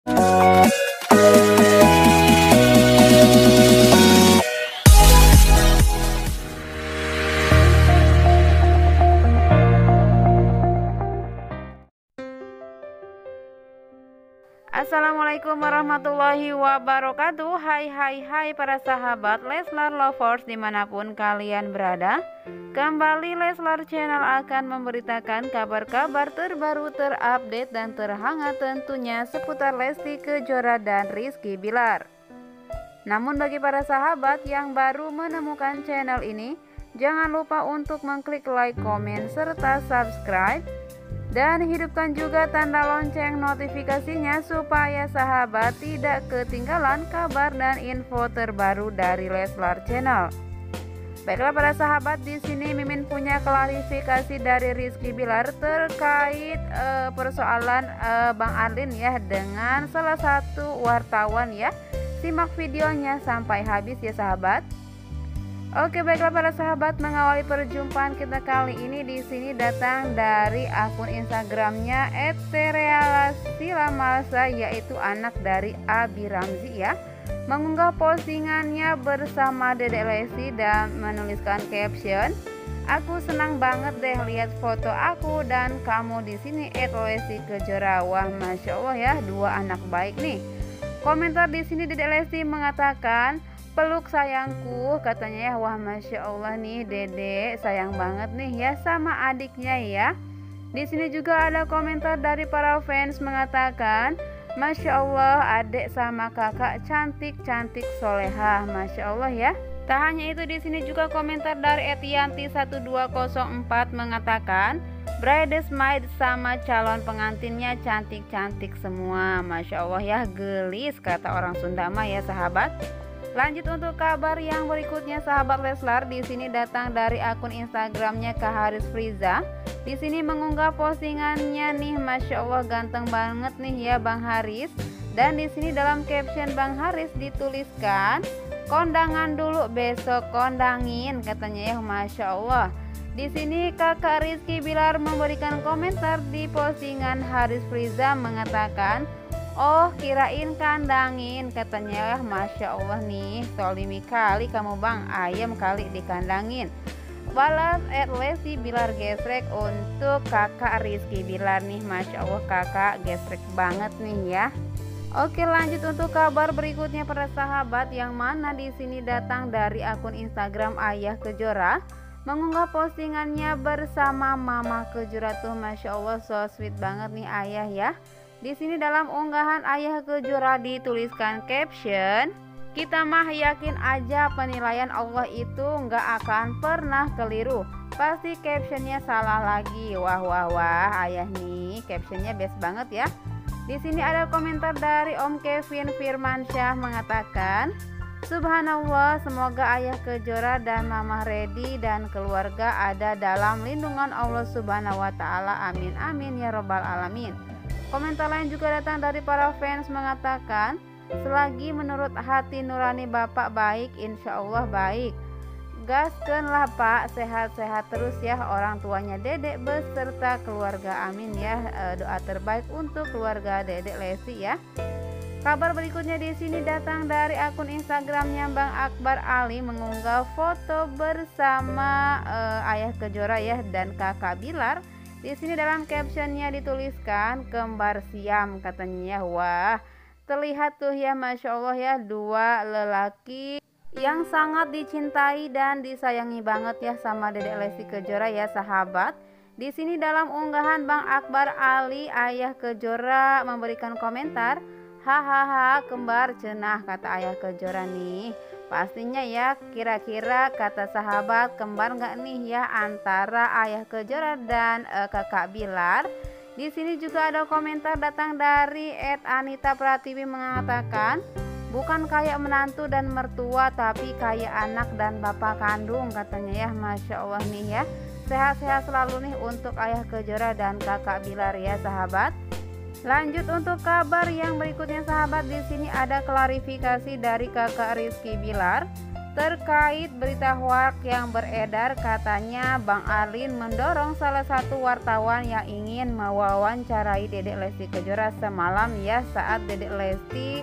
Assalamualaikum warahmatullahi wabarakatuh. Hai para sahabat Leslar Lovers dimanapun kalian berada. Kembali Leslar Channel akan memberitakan kabar-kabar terbaru, terupdate dan terhangat tentunya seputar Lesti Kejora dan Rizky Bilar. Namun bagi para sahabat yang baru menemukan channel ini, jangan lupa untuk mengklik like, komen, serta subscribe. Dan hidupkan juga tanda lonceng notifikasinya supaya sahabat tidak ketinggalan kabar dan info terbaru dari Leslar Channel. Baiklah para sahabat, di sini Mimin punya klarifikasi dari Rizky Bilar terkait persoalan Bang Adlin ya dengan salah satu wartawan ya. Simak videonya sampai habis ya sahabat. Oke, baiklah para sahabat, mengawali perjumpaan kita kali ini di sini datang dari akun Instagramnya @terealasilamalsa, yaitu anak dari Abi Ramzi ya, mengunggah postingannya bersama Dedek Lesti dan menuliskan caption, "Aku senang banget deh lihat foto aku dan kamu di sini @Lesti Kejora." Wah, masya Allah ya, dua anak baik nih. Komentar di sini Dedek Lesti mengatakan, "Peluk sayangku," katanya ya. Wah, masya Allah nih, Dede sayang banget nih ya sama adiknya ya. Di sini juga ada komentar dari para fans mengatakan, "Masya Allah, adik sama kakak cantik solehah." Masya Allah ya. Tak hanya itu, di sini juga komentar dari @yanti1204 mengatakan, "Bridesmaid sama calon pengantinnya cantik semua." Masya Allah ya, gelis kata orang Sunda mah ya sahabat. Lanjut untuk kabar yang berikutnya sahabat Leslar, di sini datang dari akun Instagramnya Kak Haris Friza. Di sini mengunggah postingannya nih, masya Allah ganteng banget nih ya Bang Haris. Dan di sini dalam caption Bang Haris dituliskan, "Kondangan dulu besok kondangin," katanya ya, masya Allah. Di sini kakak Rizky Bilar memberikan komentar di postingan Haris Friza mengatakan, "Oh, kirain kandangin," katanya ya. Masya Allah nih, tolimi kali kamu Bang, ayam kali dikandangin. Balas @Lesti Bilar gesrek untuk kakak Rizky Bilar nih. Masya Allah, kakak gesrek banget nih ya. Oke, lanjut untuk kabar berikutnya para sahabat, yang mana di sini datang dari akun Instagram Ayah Kejora, mengunggah postingannya bersama Mama Kejora tuh. Masya Allah, so sweet banget nih ayah ya. Di sini dalam unggahan Ayah Kejora dituliskan caption, "Kita mah yakin aja penilaian Allah itu nggak akan pernah keliru." Pasti captionnya salah lagi. Wah, ayah nih captionnya best banget ya. Di sini ada komentar dari Om Kevin Firmansyah mengatakan, "Subhanallah, semoga Ayah Kejora dan Mama Redi dan keluarga ada dalam lindungan Allah Subhanahu wa Ta'ala. Amin amin ya robbal alamin." Komentar lain juga datang dari para fans mengatakan, "Selagi menurut hati nurani Bapak baik, insya Allah baik. Gaskeunlah Pak, sehat-sehat terus ya orang tuanya Dedek beserta keluarga, amin ya." Doa terbaik untuk keluarga Dedek Lesti ya. Kabar berikutnya di sini datang dari akun Instagramnya Bang Akbar Ali, mengunggah foto bersama Ayah Kejora ya dan kakak Bilar. Di sini dalam captionnya dituliskan, "Kembar siam," katanya ya. Wah, terlihat tuh ya, masya Allah ya, dua lelaki yang sangat dicintai dan disayangi banget ya sama Dedek Lesti Kejora ya sahabat. Di sini dalam unggahan Bang Akbar Ali, Ayah Kejora memberikan komentar, "Hahaha, kembar cenah," kata Ayah Kejora nih. Pastinya ya, kira-kira kata sahabat, kembar nggak nih ya antara Ayah Kejora dan kakak Bilar. Di sini juga ada komentar datang dari @Anita Pratiwi mengatakan, "Bukan kayak menantu dan mertua, tapi kayak anak dan bapak kandung," katanya ya. Masya Allah nih ya, sehat-sehat selalu nih untuk Ayah Kejora dan kakak Bilar ya sahabat. Lanjut untuk kabar yang berikutnya sahabat, di sini ada klarifikasi dari kakak Rizky Bilar terkait berita hoak yang beredar, katanya Bang Adlin mendorong salah satu wartawan yang ingin mewawancarai Dedek Lesti Kejora semalam ya, saat Dedek Lesti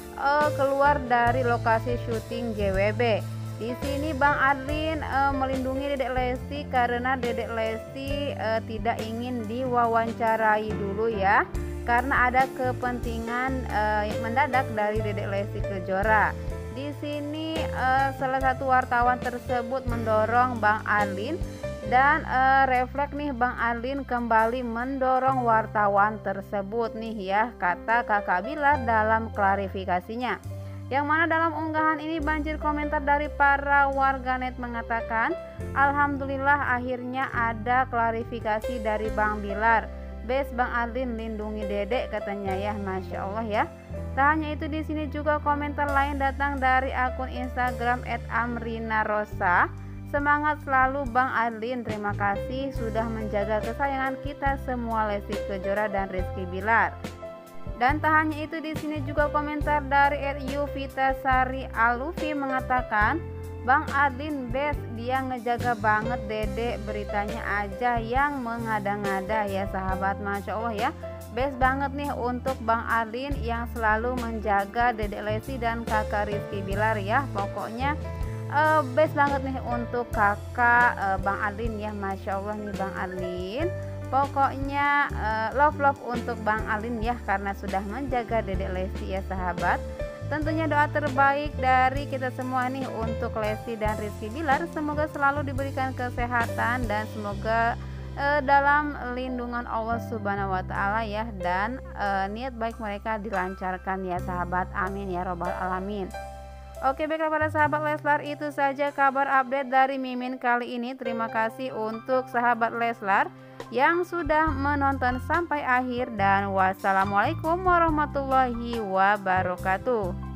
keluar dari lokasi syuting JWB. Di sini Bang Adlin melindungi Dedek Lesti karena Dedek Lesti tidak ingin diwawancarai dulu ya, karena ada kepentingan mendadak dari Dedek Lesti Kejora. Di sini salah satu wartawan tersebut mendorong Bang Adlin dan refleks nih Bang Adlin kembali mendorong wartawan tersebut nih ya, kata Kakak Bilar dalam klarifikasinya. Yang mana dalam unggahan ini banjir komentar dari para warganet mengatakan, alhamdulillah akhirnya ada klarifikasi dari Bang Bilar. Best Bang Adlin lindungi Dedek, katanya ya, Masya Allah ya. Tak hanya itu, di sini juga komentar lain datang dari akun Instagram @amrinarosa. Semangat selalu Bang Adlin, terima kasih sudah menjaga kesayangan kita semua Lesti Kejora dan Rizky Bilar. Dan tak hanya itu, di sini juga komentar dari @yuvitasari alufi mengatakan, Bang Adlin best, dia ngejaga banget Dedek, beritanya aja yang mengada-ngada ya sahabat. Masya Allah ya, best banget nih untuk Bang Adlin yang selalu menjaga Dedek Lesti dan kakak Rizky Bilar ya. Pokoknya best banget nih untuk kakak Bang Adlin ya, Masya Allah nih Bang Adlin. Pokoknya love untuk Bang Adlin ya, karena sudah menjaga Dedek Lesti ya sahabat. Tentunya doa terbaik dari kita semua nih untuk Lesti dan Rizky Bilar, semoga selalu diberikan kesehatan dan semoga dalam lindungan Allah Subhanahu wa Ta'ala ya, dan niat baik mereka dilancarkan ya sahabat, amin ya robbal alamin. Oke, baiklah para sahabat Leslar, itu saja kabar update dari Mimin kali ini. Terima kasih untuk sahabat Leslar yang sudah menonton sampai akhir, dan wassalamualaikum warahmatullahi wabarakatuh.